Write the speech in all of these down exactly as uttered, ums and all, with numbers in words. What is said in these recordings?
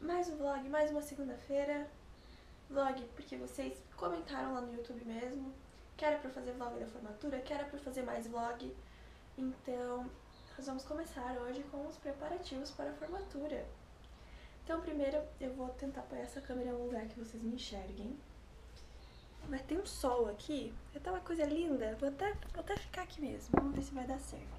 mais um vlog, mais uma segunda-feira. Vlog porque vocês comentaram lá no YouTube mesmo que era pra fazer vlog da formatura, que era pra fazer mais vlog. Então, nós vamos começar hoje com os preparativos para a formatura. Então, primeiro eu vou tentar pôr essa câmera em um lugar que vocês me enxerguem. Vai ter um sol aqui, vai estar uma coisa linda. Vou até, vou até ficar aqui mesmo, vamos ver se vai dar certo.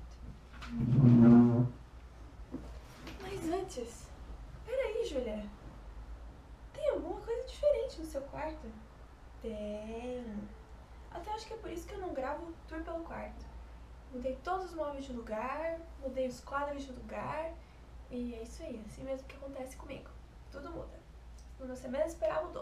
Mas antes, peraí, Júlia. Tem alguma coisa diferente no seu quarto? Tem. Até acho que é por isso que eu não gravo tour pelo quarto. Mudei todos os móveis de lugar, mudei os quadros de lugar. E é isso aí, assim mesmo que acontece comigo. Tudo muda. Quando você menos esperar, mudou.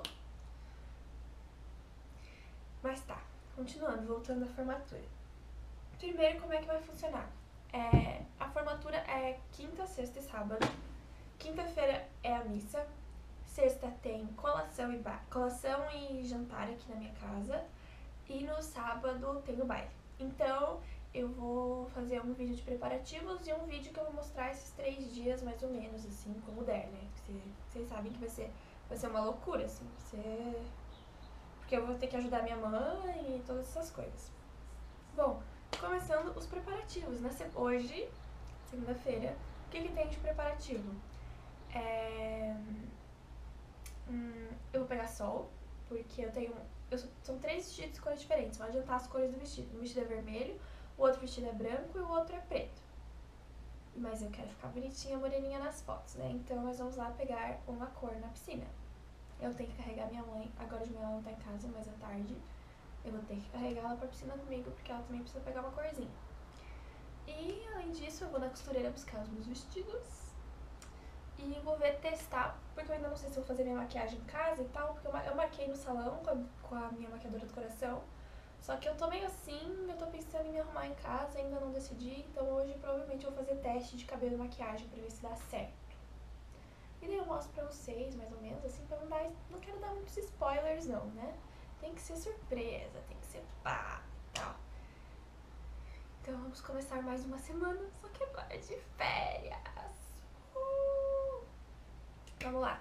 Mas tá, continuando, voltando à formatura. Primeiro, como é que vai funcionar? É, a formatura é quinta, sexta e sábado. Quinta-feira é a missa. Sexta tem colação e, ba... colação e jantar aqui na minha casa. E no sábado tem o baile. Então, eu vou fazer um vídeo de preparativos e um vídeo que eu vou mostrar esses três dias, mais ou menos, assim, como der, né? Vocês sabem que vai ser, vai ser uma loucura, assim. Vai ser... Porque eu vou ter que ajudar minha mãe e todas essas coisas. Bom, começando os preparativos, né? Hoje, segunda-feira, o que que tem de preparativo? É... Hum, eu vou pegar sol, porque eu tenho... Eu, são três vestidos de cores diferentes, vou adiantar as cores do vestido. Um vestido é vermelho, o outro vestido é branco e o outro é preto. Mas eu quero ficar bonitinha, moreninha nas fotos, né? Então nós vamos lá pegar uma cor na piscina. Eu tenho que carregar minha mãe, agora de manhã ela não tá em casa, mas à tarde eu vou ter que carregar ela pra piscina comigo, porque ela também precisa pegar uma corzinha. E além disso, eu vou na costureira buscar os meus vestidos. E vou ver, testar, porque eu ainda não sei se vou fazer minha maquiagem em casa e tal, porque eu, eu marquei no salão com a, com a minha maquiadora do coração. Só que eu tô meio assim, eu tô pensando em me arrumar em casa, ainda não decidi, então hoje provavelmente eu vou fazer teste de cabelo e maquiagem pra ver se dá certo. E daí eu mostro pra vocês, mais ou menos, assim, pra não dar, não quero dar muitos spoilers não, né? Tem que ser surpresa, tem que ser pá e tal. Então vamos começar mais uma semana, só que agora de férias. Uh! Vamos lá.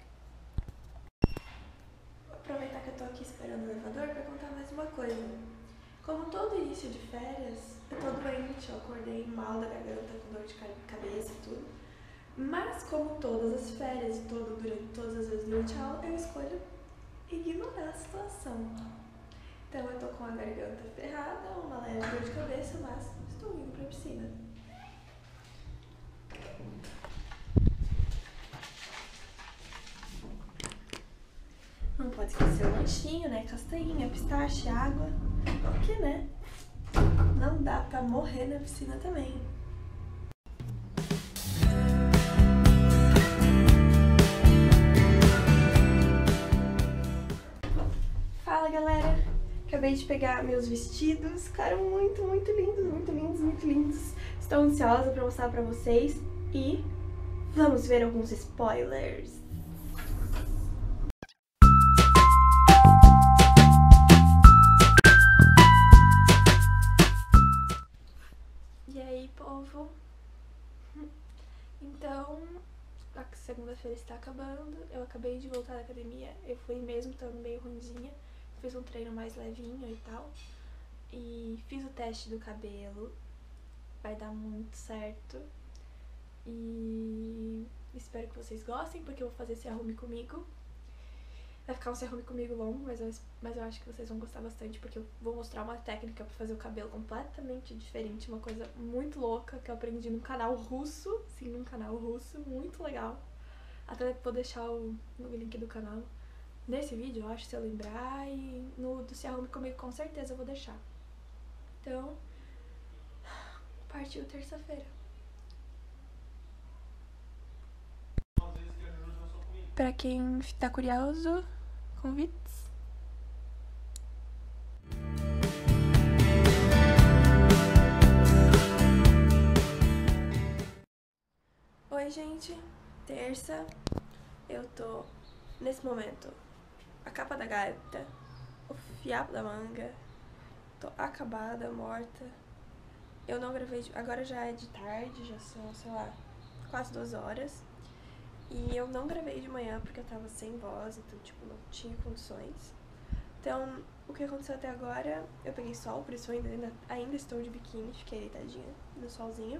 Vou aproveitar que eu tô aqui esperando o elevador pra contar mais uma coisa. Como todo início de férias, eu tô doente, eu acordei mal da garganta, com dor de cabeça e tudo. Mas como todas as férias e todo, durante, todas as vezes durante a aula, eu escolho ignorar a situação. Então eu tô com a garganta ferrada, uma leve dor de cabeça, mas estou indo pra piscina. Não pode esquecer o lanchinho, né? Castanhinha, pistache, água. Porque, né? Não dá pra morrer na piscina também. Fala, galera! Acabei de pegar meus vestidos. Ficaram muito, muito lindos, muito lindos, muito lindos. Estou ansiosa pra mostrar pra vocês. E vamos ver alguns spoilers. E aí, povo? Então, a segunda-feira está acabando. Eu acabei de voltar da academia. Eu fui mesmo, estando meio ruimzinha. Fiz um treino mais levinho e tal. E fiz o teste do cabelo. Vai dar muito certo. E espero que vocês gostem, porque eu vou fazer Se Arrume Comigo. Vai ficar um Se Arrume Comigo longo, mas eu, mas eu acho que vocês vão gostar bastante, porque eu vou mostrar uma técnica pra fazer o cabelo completamente diferente, uma coisa muito louca que eu aprendi num canal russo, sim, num canal russo, muito legal. Até vou deixar o, o link do canal nesse vídeo, eu acho, se eu lembrar, e no do Se Arrume Comigo com certeza eu vou deixar. Então, partiu terça-feira. Pra quem tá curioso, convites. Oi, gente. Terça. Eu tô, nesse momento, a capa da gaita, o fiapo da manga. Tô acabada, morta. Eu não gravei, agora já é de tarde, já são, sei lá, quase duas horas. E eu não gravei de manhã porque eu tava sem voz, então, tipo, não tinha condições. Então, o que aconteceu até agora, eu peguei sol, por isso eu ainda, ainda estou de biquíni, fiquei deitadinha no solzinho.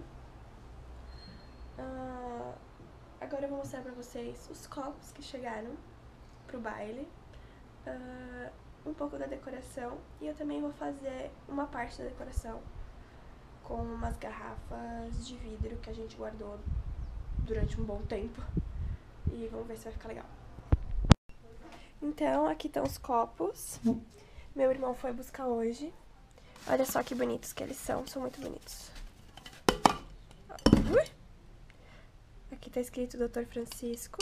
Uh, agora eu vou mostrar pra vocês os copos que chegaram pro baile, uh, um pouco da decoração, e eu também vou fazer uma parte da decoração com umas garrafas de vidro que a gente guardou durante um bom tempo. E vamos ver se vai ficar legal. Então, aqui estão os copos. Meu irmão foi buscar hoje. Olha só que bonitos que eles são. São muito bonitos. Ui! Aqui tá escrito doutor Francisco.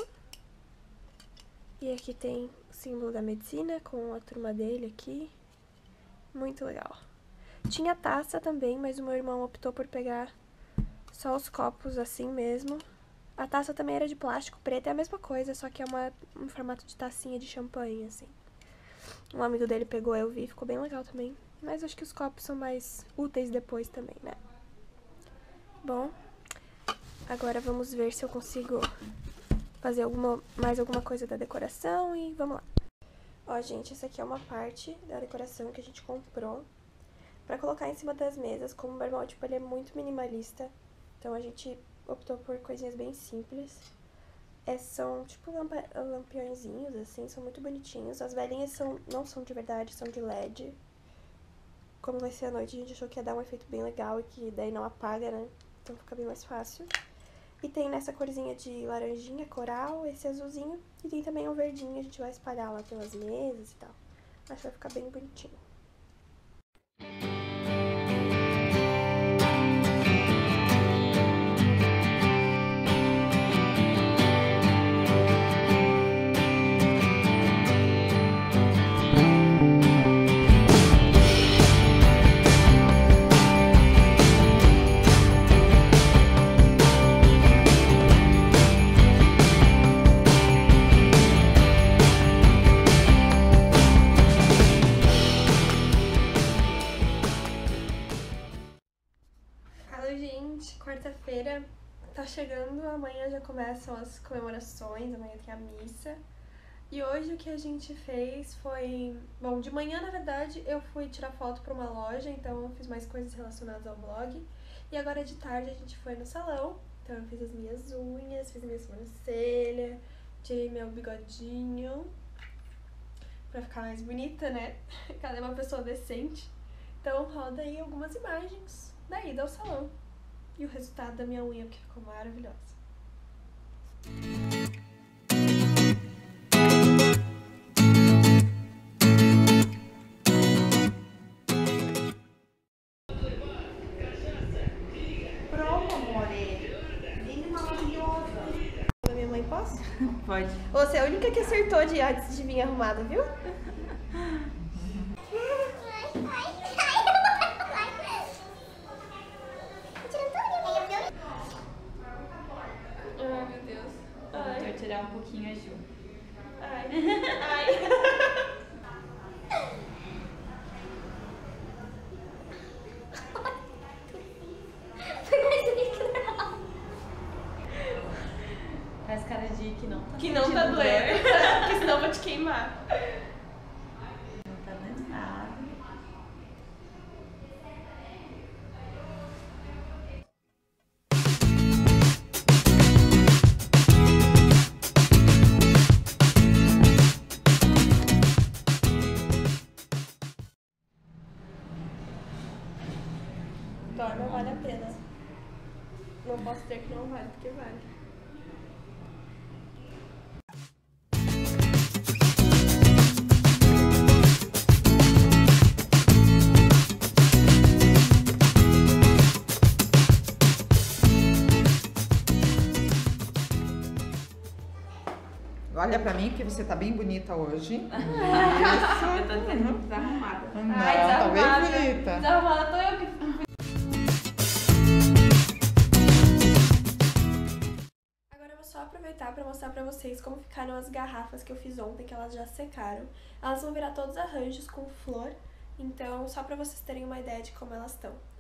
E aqui tem o símbolo da medicina com a turma dele aqui. Muito legal. Tinha taça também, mas o meu irmão optou por pegar só os copos assim mesmo. A taça também era de plástico preto, é a mesma coisa, só que é uma, um formato de tacinha de champanhe, assim. Um amigo dele pegou, eu vi, ficou bem legal também. Mas acho que os copos são mais úteis depois também, né? Bom, agora vamos ver se eu consigo fazer alguma, mais alguma coisa da decoração e vamos lá. Ó, gente, essa aqui é uma parte da decoração que a gente comprou pra colocar em cima das mesas. Como o meu irmão, tipo, ele é muito minimalista, então a gente optou por coisinhas bem simples. É, são tipo lampa lampiõezinhos, assim, são muito bonitinhos. As velhinhas são, não são de verdade, são de L E D. Como vai ser a noite, a gente achou que ia dar um efeito bem legal e que daí não apaga, né? Então fica bem mais fácil. E tem nessa corzinha de laranjinha, coral, esse azulzinho. E tem também um verdinho, a gente vai espalhar lá pelas mesas e tal. Acho que vai ficar bem bonitinho. Quarta-feira tá chegando, amanhã já começam as comemorações, amanhã tem a missa. E hoje o que a gente fez foi... Bom, de manhã, na verdade, eu fui tirar foto pra uma loja, então eu fiz mais coisas relacionadas ao blog. E agora de tarde a gente foi no salão, então eu fiz as minhas unhas, fiz minha sobrancelha, tirei meu bigodinho pra ficar mais bonita, né? Cada uma pessoa decente. Então roda aí algumas imagens da ida ao salão. E o resultado da minha unha, que ficou maravilhosa. Pronto, amore. Linda e maravilhosa. Da minha mãe, posso? Pode. Você é a única que acertou de antes de vir arrumada, viu? Tirar um pouquinho a Ju. Ai. Ai. Faz cara de que não tá Que não tá doendo, porque senão eu vou te queimar. Não tá doendo nada. Não vale a pena. Não posso dizer que não vale, porque vale. Olha pra mim que você tá bem bonita hoje. Isso. Eu tô dizendo desarrumada. Não, Ai, tá bem desarrumada. bonita. Desarrumada tô eu que... Agora eu vou só aproveitar pra mostrar pra vocês como ficaram as garrafas que eu fiz ontem, que elas já secaram. Elas vão virar todos arranjos com flor, então só pra vocês terem uma ideia de como elas estão.